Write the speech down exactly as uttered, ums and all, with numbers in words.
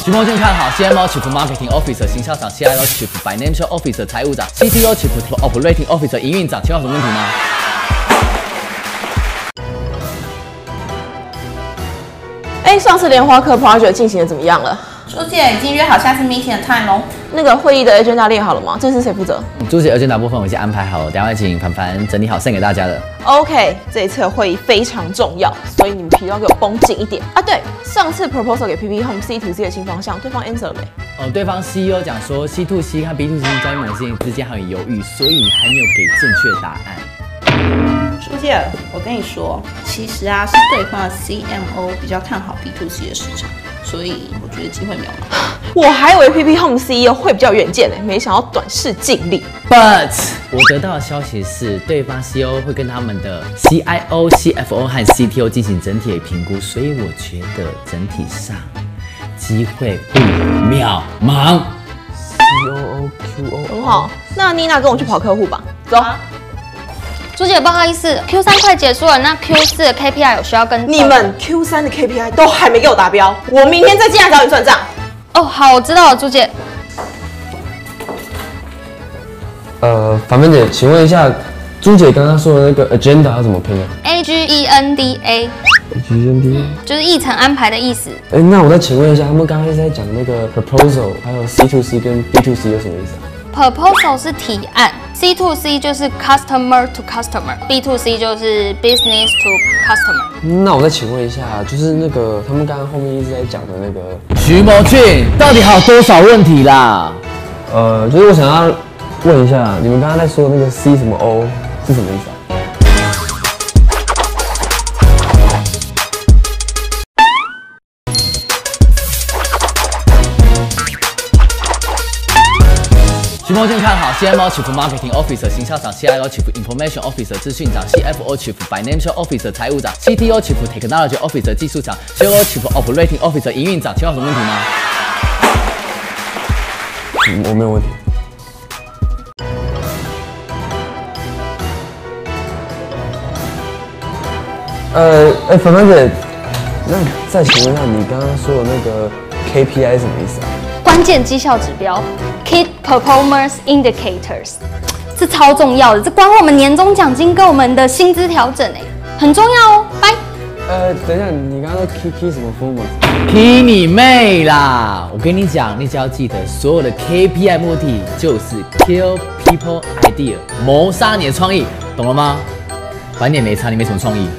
徐梦俊看好 C M O Chief Marketing Officer 行销长 ，C I O Chief Financial Officer 财务长 ，C T O Chief Operating Officer 营运长，请问有什么问题吗？ 哎，上次莲花科 project 进行的怎么样了？ 朱姐已经约好下次 meeting 的 time 喽。 那个会议的 agenda 列好了吗？这是谁负责？ 朱姐 agenda 部分我已经安排好了，等一下会请凡凡整理好 send 给大家的。 OK， 这一次的会议非常重要，所以你们皮都要给我绷紧一点啊！对，上次 proposal 给 P P Home C to C 的新方向，对方 answer 了没？ 哦，对方 C E O 讲说 C to C 和 B to C 交易模式之间还有犹豫，所以还没有给正确答案。 朱姐，我跟你说，其实啊是对方的 C M O 比较看好 B to C 的市场，所以我觉得机会渺茫。 我还以为 P P Home C E O 会比较有远见呢，没想到短视近利。 But 我得到的消息是，对方 C E O 会跟他们的 C I O、C F O 和 C T O 进行整体的评估，所以我觉得整体上机会不渺茫。 C O O Q O 很好，那妮娜跟我去跑客户吧，走。啊朱姐，不好意思 ，Q 三快结束了，那 Q 四的 K P I 有需要跟你们 Q 三的 K P I 都还没给我达标，我明天再进来找你算账。 哦，好，我知道了，朱姐。 呃，凡凡姐，请问一下，朱姐刚刚说的那个 agenda 要怎么拼啊 A G E N D A， ？G N D， 就是议程安排的意思。 哎，那我再请问一下，他们刚刚一直在讲那个 proposal， 还有 C to C 跟 B to C 有什么意思啊？ Proposal 是提案 ，C to C 就是 customer to customer，B to C 就是 business to customer。 那我再请问一下，就是那个他们刚刚后面一直在讲的那个， 徐谋俊，到底还有多少问题啦？ 呃，就是我想要问一下，你们刚刚在说的那个 C 什么 O 是什么意思啊？ 徐梦俊看好 C M O Chief Marketing Officer 行销长 ，C I O Chief Information Officer 资讯长 ，C F O Chief Financial Officer 财务长 ，C T O Chief Technology Officer 技术长 ，C O O Chief Operating Officer 营运长，请问有什么问题吗？ 嗯，我没有问题。呃，哎，凡凡姐，那再请问一下，你刚刚说的那个 K P I 是什么意思啊？ 关键绩效指标 ，Key Performance Indicators， 这超重要的，这关乎我们年终奖金跟我们的薪资调整哎，很重要哦。拜。 呃，等一下，你刚刚说 Key Key 什么 performance？Key 你妹啦！我跟你讲，你只要记得，所有的 K P I 目的就是 kill people idea， 谋杀你的创意，懂了吗？反正你也没差，你没什么创意。